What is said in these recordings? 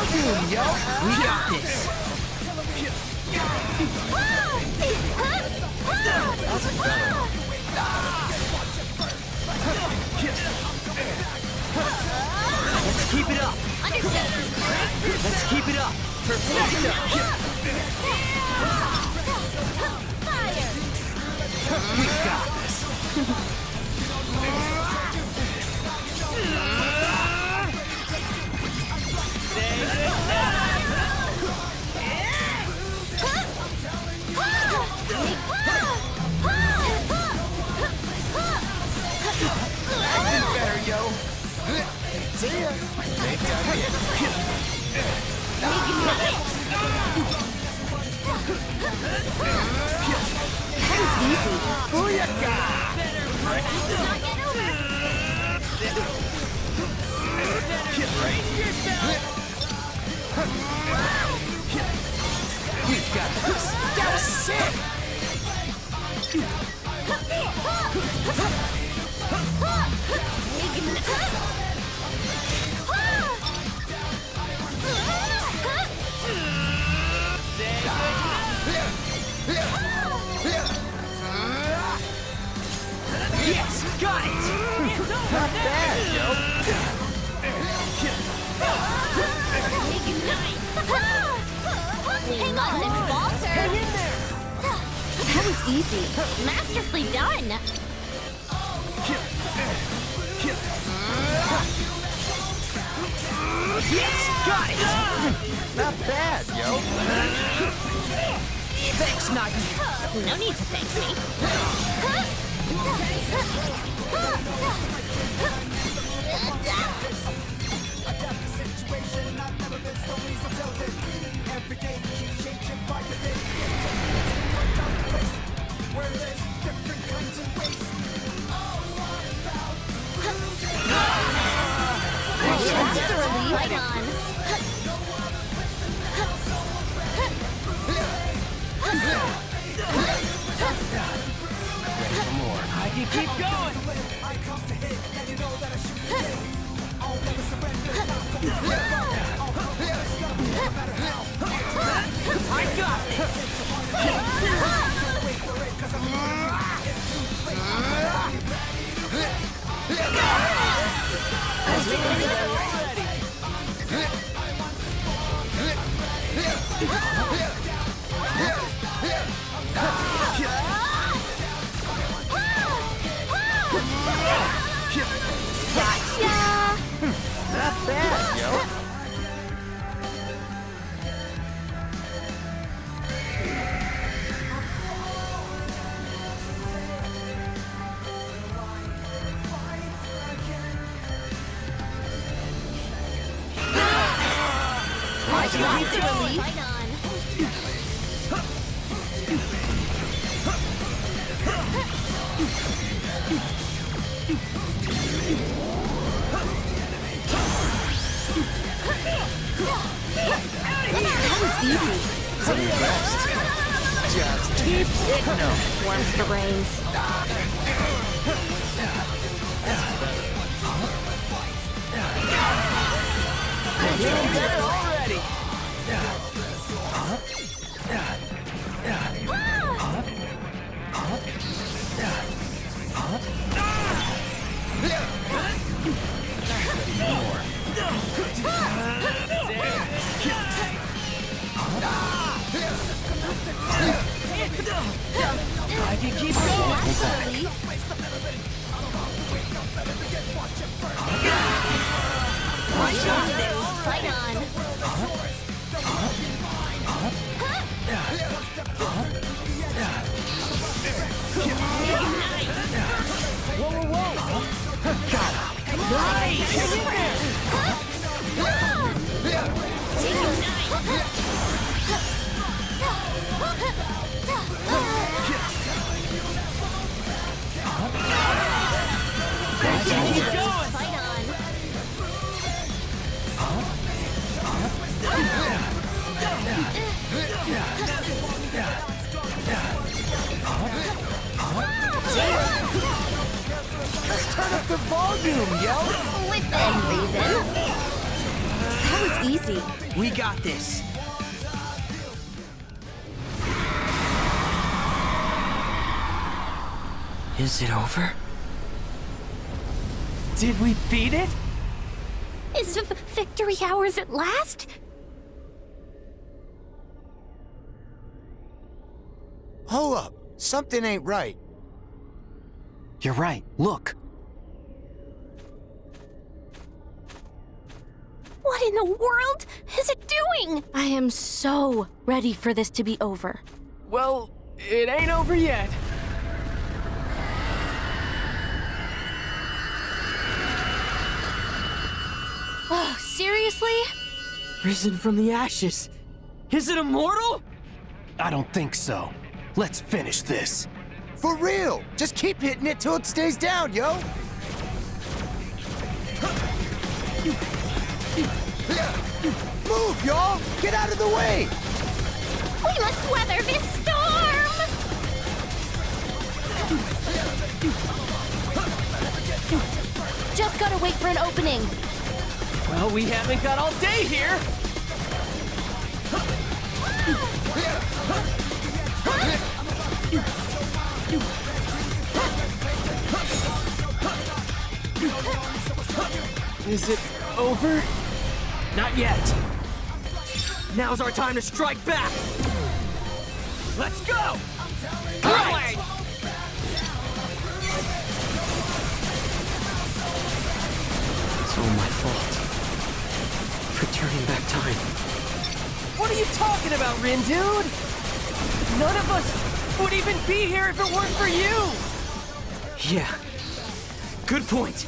volume, yo! We got this! Let's keep it up! Understood! Let's keep it up! Perfecto! Fire! We got this! Better, yo! See ya! Maybe I'm here. That was easy. Booyaka! We've got this! That was sick! Yes! Got it! Not bad, yo! Hang on and falter! Hang in there! That was easy. Masterfully done! Yes! Got it! Not bad, yo! Thanks, Nagi! No need to thank me. Right on. Ready for more. I can keep going! I got this! Not bad, yo! Right on. That was easy. Do your best. Just keep hitting them. Warms the brains. Feeling better already. I can keep going. Right on. Right on. Whoa, whoa, whoa! Got him! Nice! Keep going! Fight on. Let's turn up the volume, yo! Within reason. That That was easy. We got this. Is it over? Did we beat it? Is victory ours at last? Hold up. Something ain't right. You're right. Look. What in the world is it doing? I am so ready for this to be over. Well, it ain't over yet. Oh, seriously? Risen from the ashes. Is it immortal? I don't think so. Let's finish this. For real! Just keep hitting it till it stays down, yo! Move, y'all! Get out of the way! We must weather this storm! Just gotta wait for an opening. Well, we haven't got all day here. Is it over? Not yet. Now's our time to strike back. Let's go! Right. It's all my fault. For turning back time. What are you talking about, Rin, dude? None of us would even be here if it weren't for you! Yeah. Good point.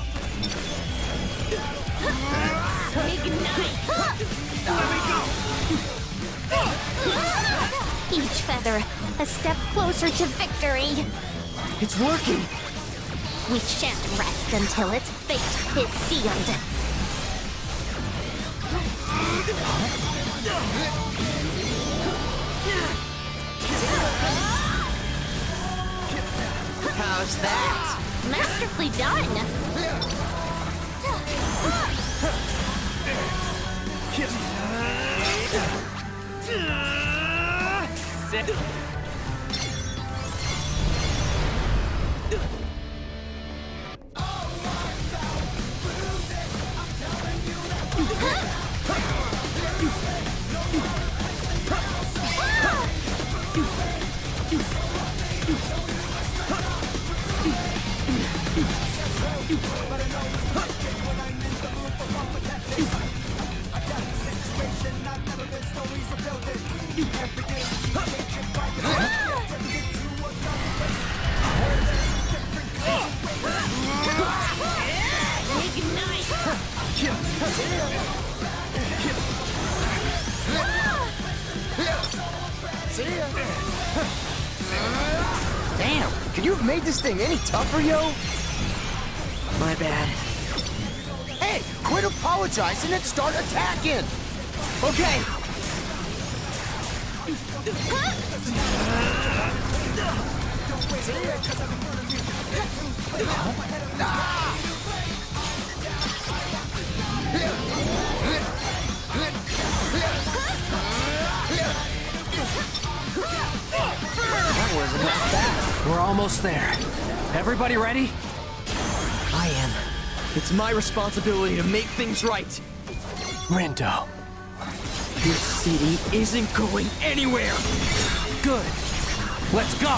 Each feather, a step closer to victory. It's working! We shan't rest until its fate is sealed. How's that? Masterfully done. Damn! Could you have made this thing any tougher, yo? My bad. Hey! Quit apologizing and start attacking! Okay! That wasn't half bad. We're almost there. Everybody ready? I am. It's my responsibility to make things right. Rendo. This city isn't going anywhere! Good. Let's go!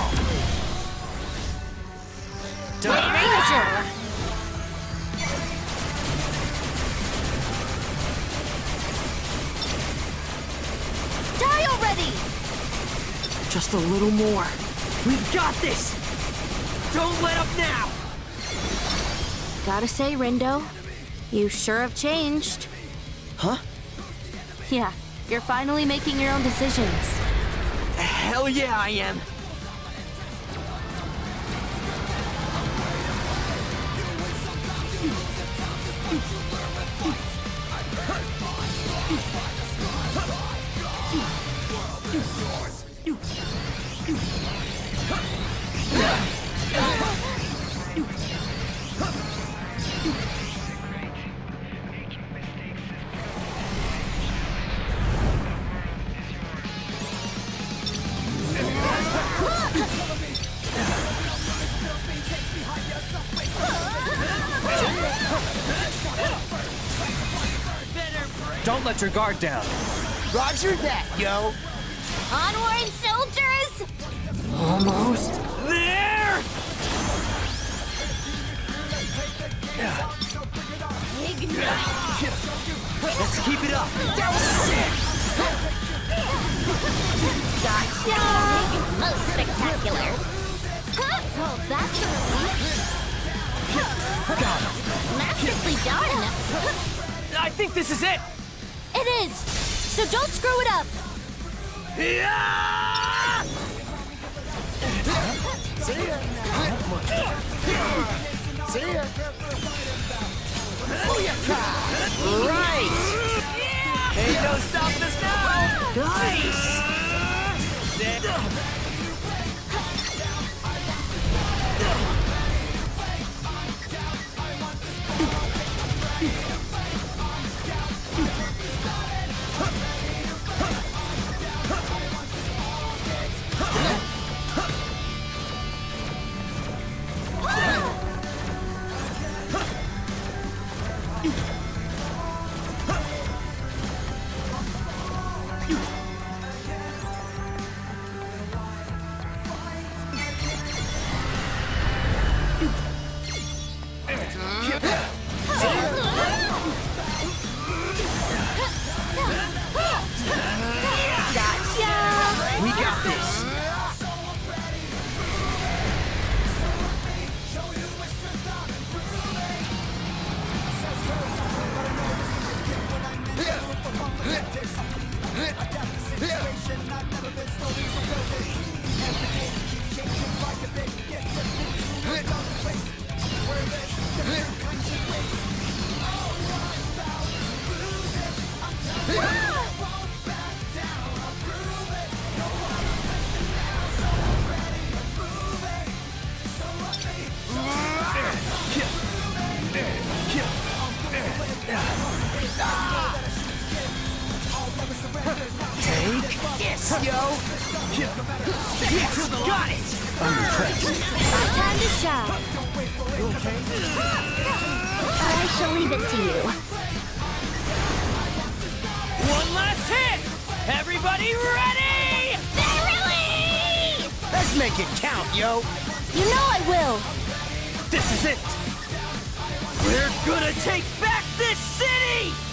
Danger! Die already! Just a little more. We've got this! Don't let up now! Gotta say, Rindo, you sure have changed. Huh? Yeah, you're finally making your own decisions. Hell yeah, I am! Get your guard down. Roger that, yo. Onward, soldiers! Almost there! Let's keep it up. That was sick. Gotcha! Most spectacular. Well, that's a relief. Got him. Masterfully done. I think this is it! It is. So don't screw it up. Yeah! See ya. See ya. Booyaka! Right! Ain't no stopping us now! Nice! Gotcha! We got this! Take this, yo. Yes, got it! I'm impressed. Time to shine. I shall leave it to you. One last hit! Everybody ready? Verily! Let's make it count, yo. You know I will. This is it! We're gonna take back this city!